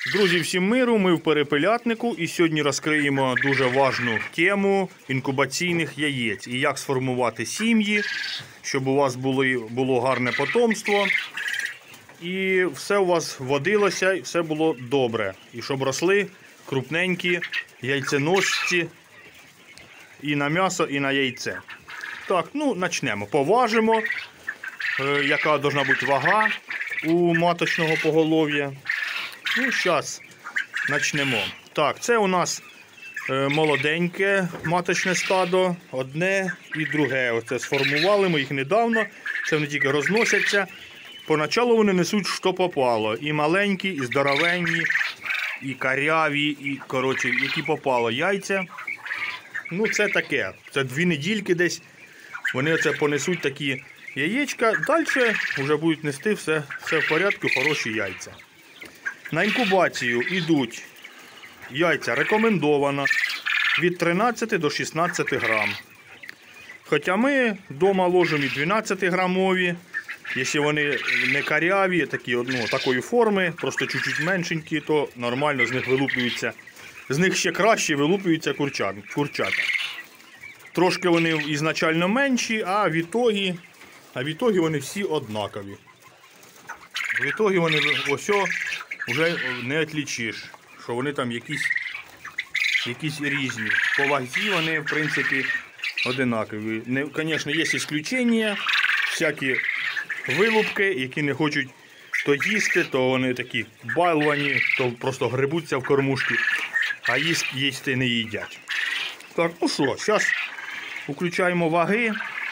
Друзі, всім миру, ми в Перепелятнику і сьогодні розкриємо дуже важну тему інкубаційних яєць і як сформувати сім'ї, щоб у вас було гарне потомство і все у вас водилося і все було добре. І щоб росли крупненькі яйценосці і на м'ясо, і на яйце. Так, ну почнемо. Поважимо, яка повинна бути вага у маточного поголов'я. Ну, зараз почнемо. Так, це у нас молоденьке маточне стадо, одне і друге. Оце сформували ми їх недавно, це вони тільки розносяться. Поначалу вони несуть, що попало. І маленькі, і здоровенні, і каряві, і, коротше, які попало яйця. Ну, це таке. Це 2 недільки десь. Вони оце понесуть такі яєчка. Далі вже будуть нести все в порядку, хороші яйця. На інкубацію йдуть яйця рекомендовано від 13 до 16 грам. Хоча ми вдома ложимо і 12-грамові, якщо вони не каряві, такі, такої форми, просто чуть-чуть меншенькі, то нормально з них вилуплюються. З них ще краще вилуплюються курчата. Трошки вони ізначально менші, а в ітогі вони всі однакові. В ітогі вони ось вже не відлічиш, що вони там якісь різні. По вазі вони, в принципі, одинакові. Звісно, є ісключення, всякі вилупки, які не хочуть то їсти, то вони такі балувані, то просто грибуться в кормушки, а їсти не їдять. Так, ну що, зараз включаємо ваги.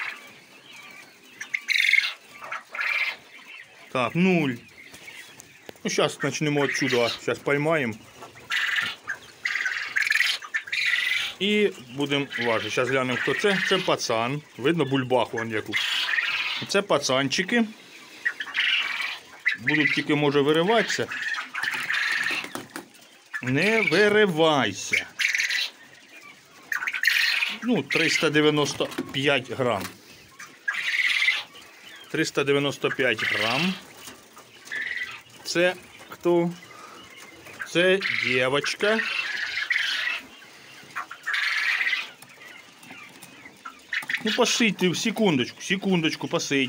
Так, 0. Ну, зараз почнемо отсюда, зараз поймаємо. І будемо важити. Зараз глянемо, хто це. Це пацан. Видно бульбаху вон яку. Це пацанчики. Будуть тільки, може, вириватися. Не виривайся. Ну, 395 грам. 395 грам. Це хто? Це дівчинка. Ну, посидь ти, секундочку, посидь.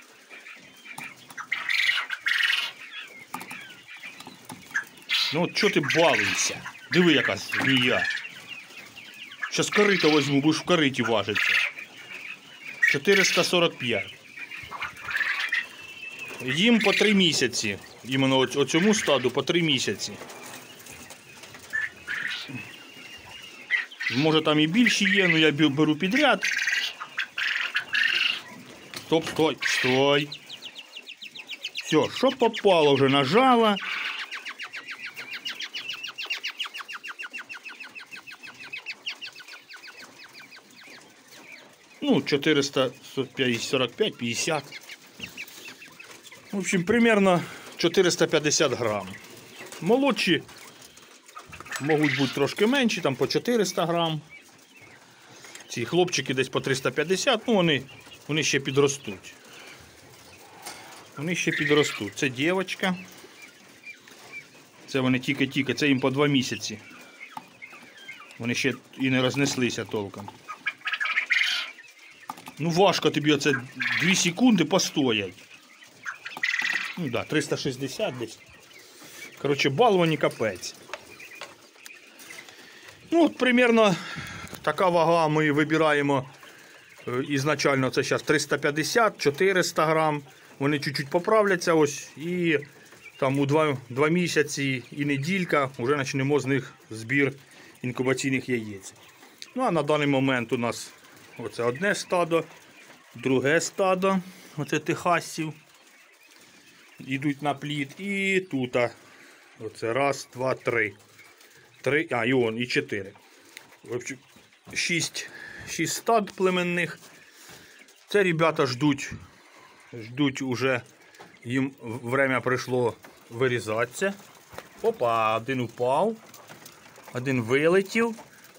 Ну, от чого ти балуєшся? Диви, яка змія. Зараз корито візьму, будеш в кориті важитися. 445. Їм по 3 місяці. Іменно оцьому стаду по 3 місяці. Може там і більші є, але я беру підряд. Стоп, стой. Все, що попало вже, нажала. Ну, 445-50. В общем, примерно 450 грам. Молодші можуть бути трошки менші, там по 400 грам. Ці хлопчики десь по 350, ну вони ще підростуть. Це дівчинка. Це вони тільки-тільки, це їм по 2 місяці. Вони ще і не рознеслися толком. Ну важко тобі оце 2 секунди постоять. Ну да, 360 десь. Коротше, балувані капець. Ну от примерно така вага ми вибираємо. Ізначально це зараз 350-400 грам. Вони чуть-чуть поправляться ось. І там у 2 місяці і неділька вже почнемо з них збір інкубаційних яєць. Ну а на даний момент у нас оце одне стадо, друге стадо, оце техасців. Йдуть на плід. І тут оце 1, 2, 3. 3, і 4. В общем, 6 стад племенних. Це ребята ждуть уже, їм время прийшло вирізатися. Опа, один упав, один вилетів.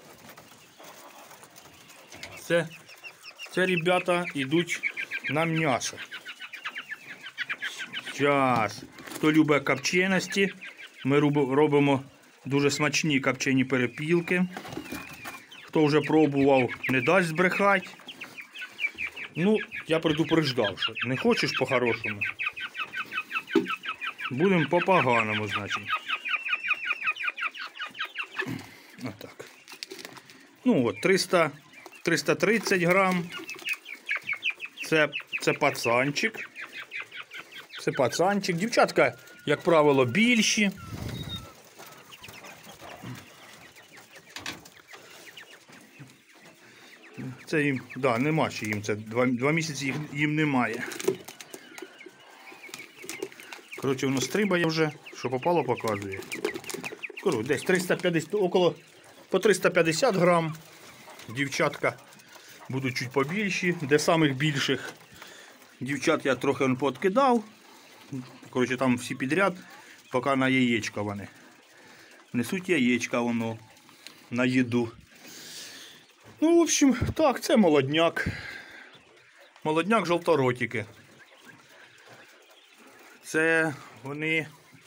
Це ребята йдуть на м'ясо. Зараз, хто любить копченості, Ми робимо дуже смачні копчені перепілки. Хто вже пробував, не дасть збрехати. Ну, я предупреждав, що не хочеш по-хорошому. Будемо по-поганому, значить. Отак. Ну от, 330 грам. Це пацанчик. Це пацанчик. Дівчатка, як правило, більші. Це їм, да, нема ще їм, це 2 місяці їм немає. Коротше, воно стрибає вже, що попало, показує. Коротше, десь 350, около по 350 грам. Дівчатка будуть чуть побільші, де самих більших. Дівчат я трохи пооткидав. Коротше, там всі підряд, поки на яєчка вони. Несуть яєчка воно на їду. Ну, в общем, так, це молодняк. Молодняк жовторотики. Це вони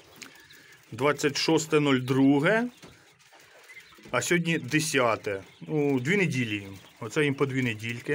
26.02, а сьогодні 10. Ну, 2 неділі їм. Оце їм по 2 недільки.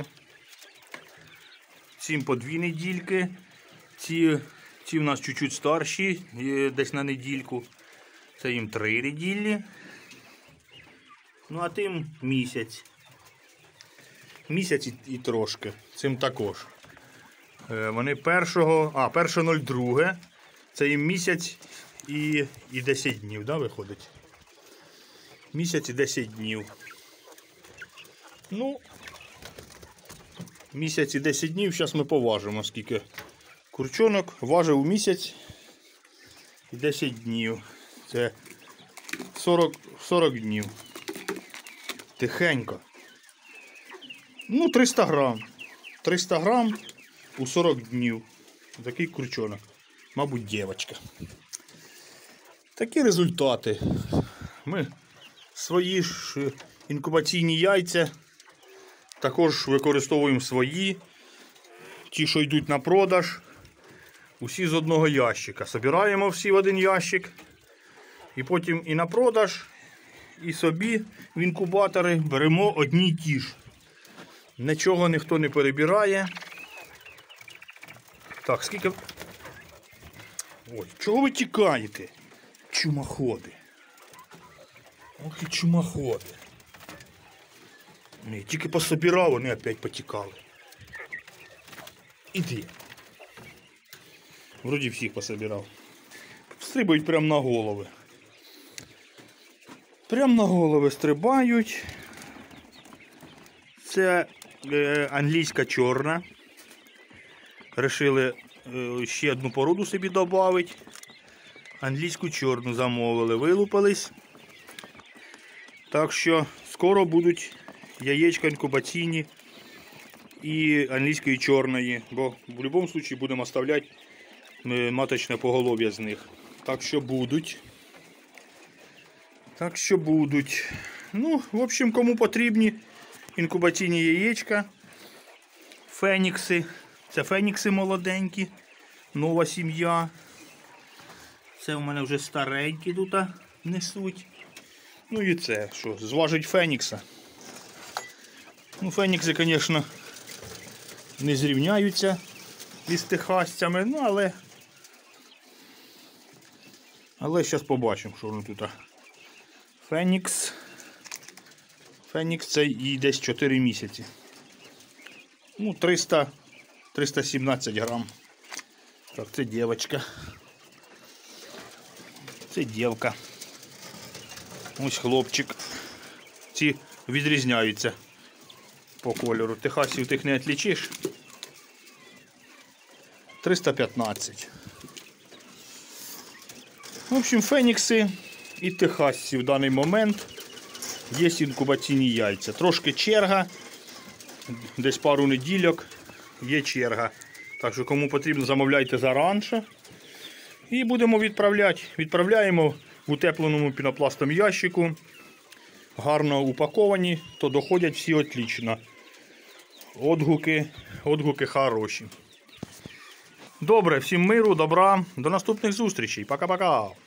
Цим по 2 недільки. Ці в нас чуть-чуть старші, десь на недільку. Це їм 3 неділі. Ну, а тим місяць. Місяць і трошки. Цим також. Вони 1.02. Це їм місяць і 10 днів, да, виходить? Місяць і 10 днів. Ну, місяць і 10 днів, зараз ми поважимо, скільки курчонок важив у місяць і 10 днів. Це 40 днів. Тихенько. Ну, 300 грам. 300 грам у 40 днів. Такий курчонок. Мабуть, дівчинка. Такі результати. Ми свої ж інкубаційні яйця також використовуємо свої. Ті, що йдуть на продаж. Усі з одного ящика. Собираємо всі в один ящик. І потім і на продаж, і собі в інкубатори беремо одні й ті ж. Нічого ніхто не перебирає. Так, скільки... Ой, чого ви тікаєте? Чумоходи. Ох і чумоходи. Ні, тільки пособирав, вони опять потікали. Іди. Вроді всіх пособирав. Стрибають прямо на голови. Прямо на голови стрибають. Це англійська чорна. Решили ще одну породу собі додати. Англійську чорну замовили, вилупились. Так що скоро будуть яєчка інкубаційні і англійської чорної. Бо в будь-якому випадку будемо оставляти маточне поголов'я з них. Так що будуть. Так що будуть. Ну, в общем, кому потрібні інкубаційні яєчка, фенікси. Це фенікси молоденькі, нова сім'я. Це у мене вже старенькі тут несуть. Ну і це, що, зважить фенікса. Ну, фенікси, звісно, не зрівняються із техасцями, ну, але зараз побачимо, що воно тут. Фенікс. Фенікс це і десь 4 місяці. Ну, 317 грам. Так, це дівчинка. Це дівка. Ось хлопчик. Ці відрізняються по кольору. Техасів тих не відлічиш. 315. В общем, фенікси і техасці в даний момент є інкубаційні яйця. Трошки черга, десь пару недільок є черга. Так що кому потрібно, замовляйте заранше. І будемо відправляти. Відправляємо в утепленому пінопластом ящику. Гарно упаковані, то доходять всі отлично. Отгуки хороші. Добре, всім миру, добра, до наступних зустрічей. Пока-пока.